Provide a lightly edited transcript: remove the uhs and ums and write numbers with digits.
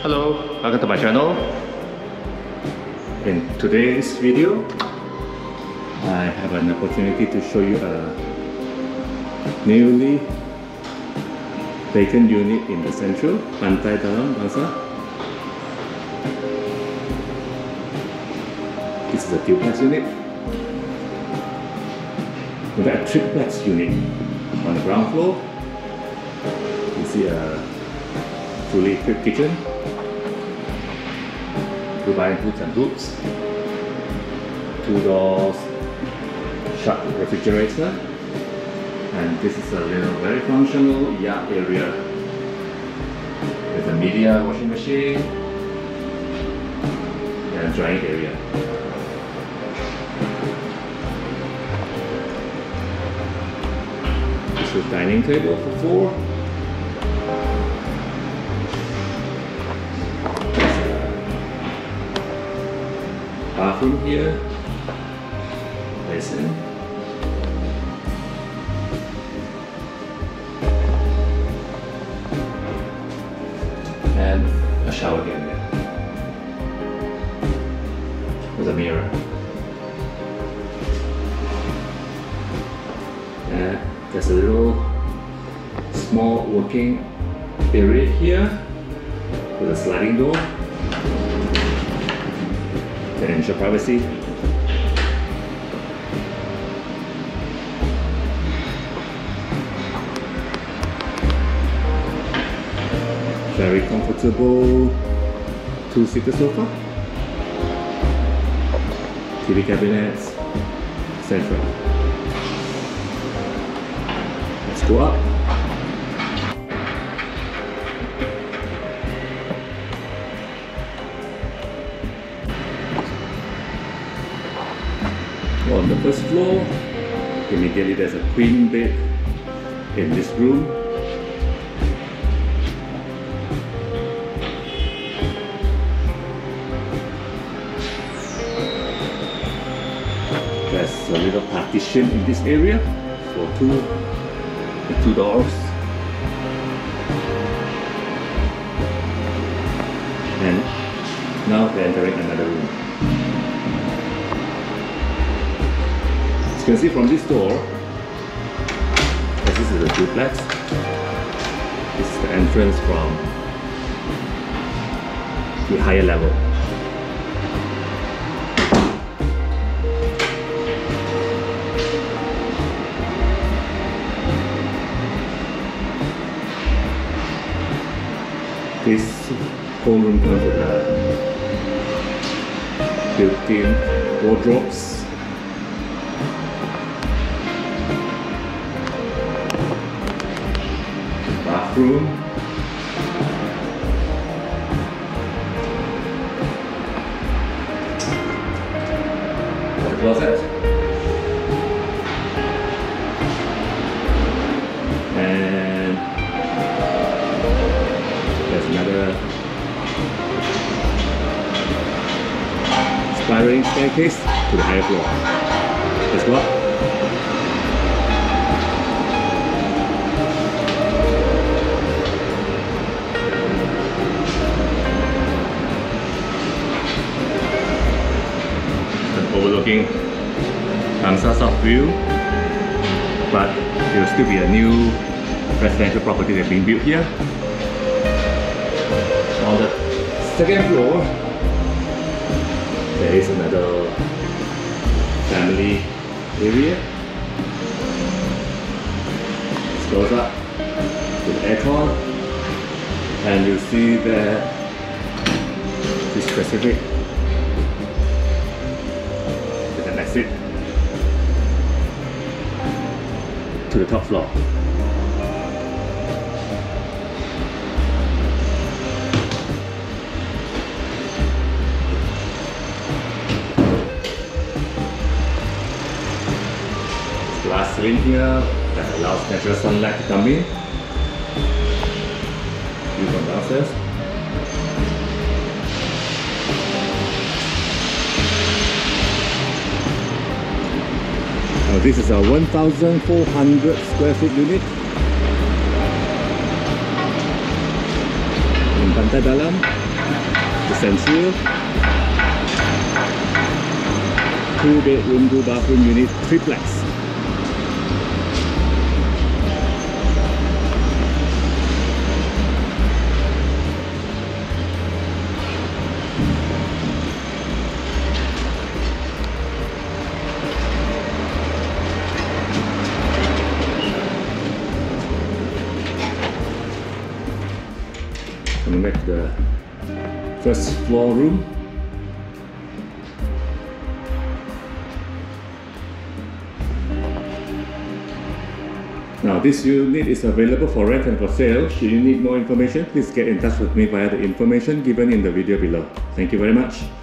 Hello, welcome to my channel. In today's video, I have an opportunity to show you a newly vacant unit in the central Pantai Dalam, Bangsa. This is a duplex unit. We've got a triplex unit. On the ground floor, you see a fully equipped kitchen, two-by hoods and hoops, 2 doors, shut refrigerator, and this is a little very functional yard area with a media washing machine and drying area. This is a dining table for 4. Bathroom here, basin, and a shower again there with a mirror. And there's a little small working area here with a sliding door to ensure privacy. Very comfortable 2-seater sofa, TV cabinets, etc. Let's go up. On the first floor, immediately there's a queen bed in this room. There's a little partition in this area for the 2 doors. And now we're entering another room. As you can see from this door, as this is a duplex, this is the entrance from the higher level. This whole room comes with built-in wardrobes, bathroom, water closet, and there's another spiraling staircase to the higher floor. Let's go up. Overlooking Bangsa South View, but there will still be a new residential property that's being built here. On the second floor, there is another family area. It goes up with aircon, and you see that this specific exit to the top floor. Glass ceiling here that allows natural sunlight to come in. View from downstairs. This is a 1,400 square foot unit in Pantai Dalam. The Central. 2-bedroom, 2-bathroom unit, triplex. Coming back to the first floor room. Now this unit is available for rent and for sale. Should you need more information, please get in touch with me via the information given in the video below. Thank you very much.